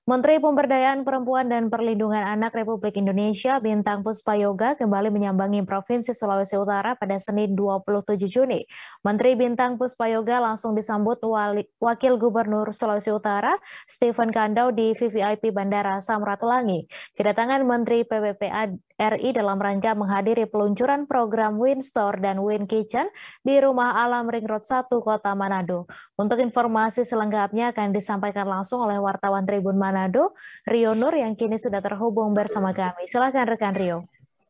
Menteri Pemberdayaan Perempuan dan Perlindungan Anak Republik Indonesia Bintang Puspayoga kembali menyambangi Provinsi Sulawesi Utara pada Senin 27 Juni. Menteri Bintang Puspayoga langsung disambut Wakil Gubernur Sulawesi Utara Stephen Kandau di VVIP Bandara Samratulangi. Kedatangan Menteri PPPA RI dalam rangka menghadiri peluncuran program WinStore dan WinKitchen di Rumah Alam Ring Road 1 Kota Manado. Untuk informasi selengkapnya akan disampaikan langsung oleh wartawan Tribun Manado, Rio Nur yang kini sudah terhubung bersama kami. Silakan rekan Rio.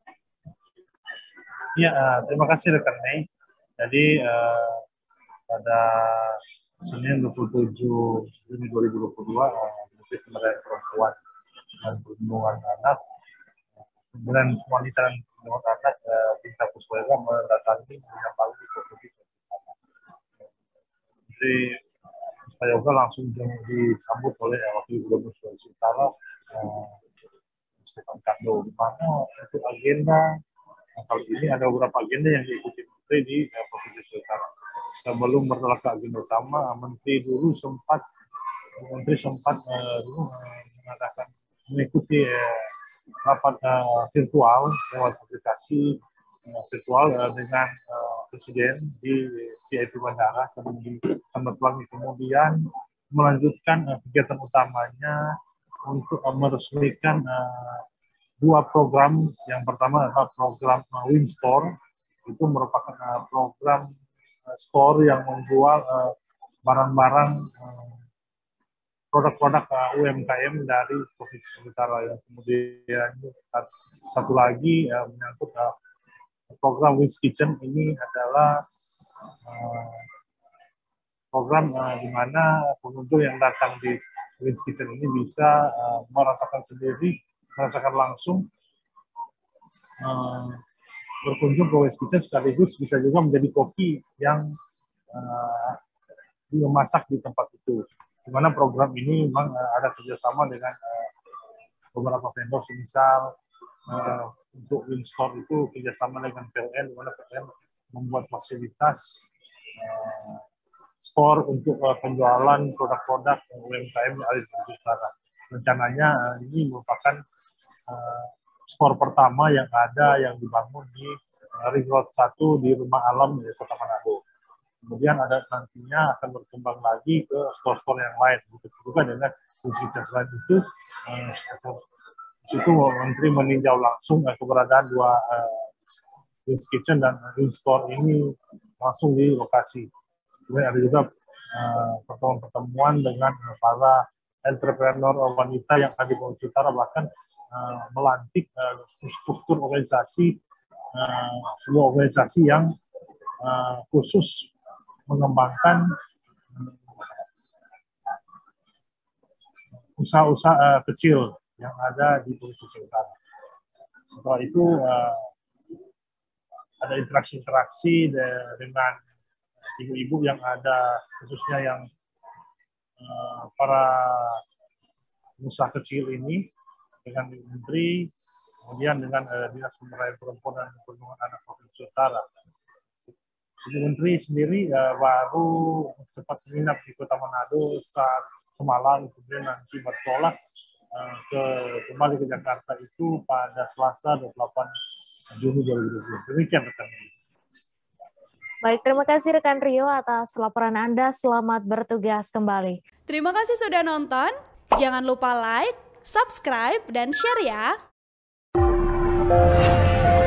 Ya, terima kasih rekan Mei. Jadi pada Senin 27 Juni 2022, Menteri Pemberdayaan Perempuan dan Perlindungan Anak, kemudian wanita dan perlindungan anak Bintang Puspayoga mendatangi menyambangi Provinsi Menteri Puspayoga langsung disambut oleh Wakil Gubernur Sulawesi Utara Stephen Kandau, di mana untuk agenda kali ini ada beberapa agenda yang diikuti Menteri di Provinsi Sulawesi Utara. Sebelum bertolak ke agenda utama, Menteri sempat mengadakan mengikuti rapat virtual lewat aplikasi virtual dengan Presiden di VIP Bandara di Samratulangi, kemudian melanjutkan kegiatan utamanya untuk meresmikan dua program. Yang pertama adalah program WinStore, itu merupakan program store yang menjual barang-barang produk-produk UMKM dari Provinsi Utara. Yang kemudian satu lagi menyangkut program WinKitchen. Ini adalah program di mana pengunjung yang datang di WinKitchen ini bisa merasakan langsung berkunjung ke WinKitchen, sekaligus bisa juga menjadi koki yang dimasak di tempat itu. Di mana program ini memang ada kerjasama dengan beberapa vendor, misal untuk WinStore itu kerjasama dengan PLN, di mana PLN membuat fasilitas store untuk penjualan produk-produk UMKM yang ada di Sulawesi Utara. Rencananya ini merupakan store pertama yang dibangun di Ring Road 1 di Rumah Alam di Kota Manado. Kemudian nantinya akan berkembang lagi ke store-store yang lain. Begitu juga dengan WinKitchen. Selain itu, situ Menteri meninjau langsung keberadaan dua WinKitchen dan WinStore ini langsung di lokasi. Kemudian ada juga pertemuan dengan para entrepreneur wanita yang ada di Sulawesi Utara, bahkan melantik struktur organisasi, sebuah organisasi yang khusus mengembangkan usaha-usaha kecil yang ada di Sulawesi Utara. Setelah itu ada interaksi dengan ibu-ibu yang ada, khususnya yang para usaha kecil ini, dengan Menteri, kemudian dengan Dinas Pemberdayaan Perempuan dan Perlindungan Anak Provinsi Utara. Jadi Menteri sendiri baru sempat menginap di Kota Manado saat semalam, kemudian nanti bertolak kembali ke Jakarta itu pada Selasa 28 Juni 2020. Demikian rekan. Baik, terima kasih rekan Rio atas laporan Anda. Selamat bertugas kembali. Terima kasih sudah nonton. Jangan lupa like, subscribe, dan share ya.